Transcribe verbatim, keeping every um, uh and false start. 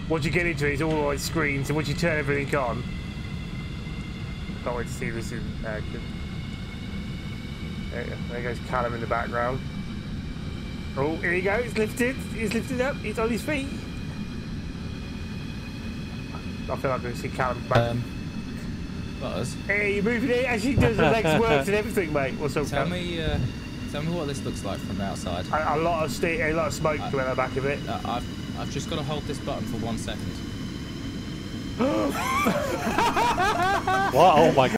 once you get into it, it's all like screens, and once you turn everything on, I can't wait to see this in action. There, you go. There goes Callum in the background. Oh, here he goes, he's lifted, he's lifted up, he's on his feet. I feel like I'm going to see Callum back. Um, Buzz? Hey, you're moving it, actually does the legs works and everything, mate. What's up, Tell Callum? me, uh, tell me what this looks like from the outside. A, a lot of ste a lot of smoke I, coming out the back of it. Uh, I've, I've just got to hold this button for one second. What? Oh my God.